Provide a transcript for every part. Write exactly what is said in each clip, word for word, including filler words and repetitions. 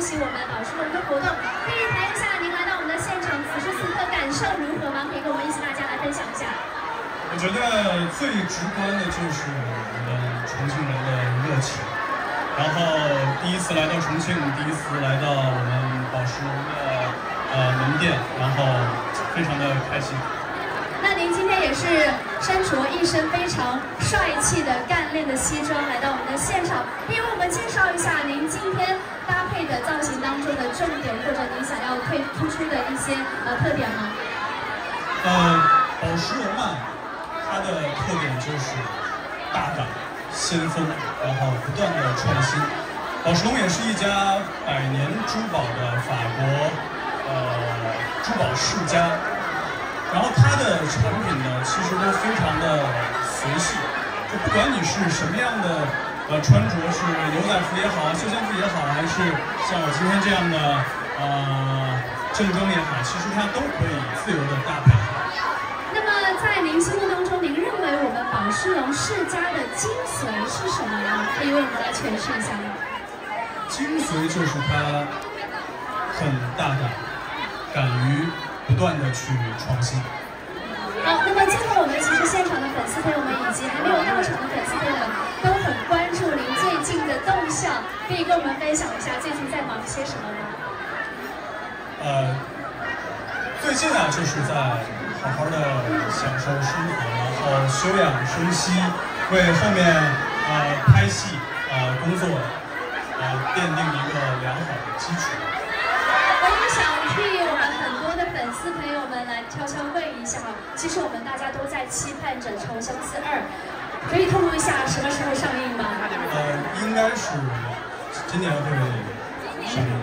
喜我们宝石龙的活动，可以谈一下您来到我们的现场，此时此刻感受如何吗？可以跟我们一起大家来分享一下。 我觉得最直观的就是我们重庆人的热情。然后第一次来到重庆，第一次来到我们宝石龙的呃门店，然后非常的开心。 那您今天也是身着一身非常帅气的干练的西装来到我们的现场，可以为我们介绍一下您今天搭配的造型当中的重点，或者您想要推突出的一些呃特点吗？ 呃，宝石龙嘛，它的特点就是大胆、先锋，然后不断的创新。宝石龙也是一家百年珠宝的法国呃珠宝世家。然后它的产品呢，其实都非常的随性，就不管你是什么样的呃穿着，是牛仔服也好，休闲服也好，还是像我今天这样的呃正装也好，其实它都可以自由的搭配。 那么在您心目当中，您认为我们宝石龙世家的精髓是什么呢？可以为我们来诠释一下吗？ 精髓就是它很大胆，敢于不断的去创新。 好，那么最后我们其实现场的粉丝朋友们以及还没有到场的粉丝朋友们都很关注您最近的动向，可以跟我们分享一下最近在忙些什么吗？ 呃，最近啊，就是在好好的享受生活，然后休养生息，为后面呃拍戏呃工作呃奠定一个良好的基础。 我也想替我们很多的粉丝朋友们来悄悄问一下，其实我们大家都在期盼着《长相思二》，可以透露一下什么时候上映吗？ 呃，应该是今年会上映。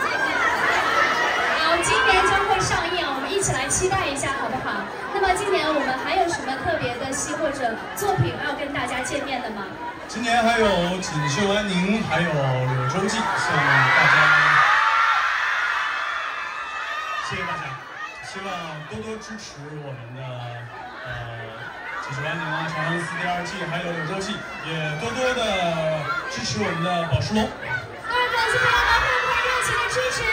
好，今年将会上映，我们一起来期待一下，好不好？那么今年我们还有什么特别的戏或者作品要跟大家见面的吗？ 今年还有《锦绣安宁》，还有《柳州记》，向大家。谢谢大家，希望多多支持我们的呃《锦绣安宁》啊，《长相思》第二季，还有《柳州记》，也多多的支持我们的宝石龙。 各位粉丝朋友们，会不会热情的支持？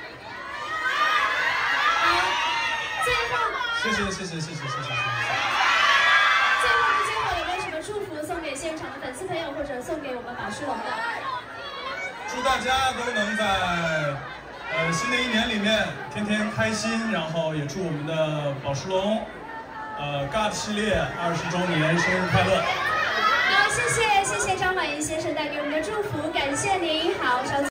好，最后， 谢谢谢谢谢谢谢谢谢谢。 最后的最后，有没有什么祝福送给现场的粉丝朋友，或者送给我们宝石龙的？ 祝大家都能在。呃，新的一年里面天天开心，然后也祝我们的宝石龙，呃 ，God 系列二十周年生日快乐！ 好，谢谢谢谢张婉莹先生带给我们的祝福，感谢您。好，稍。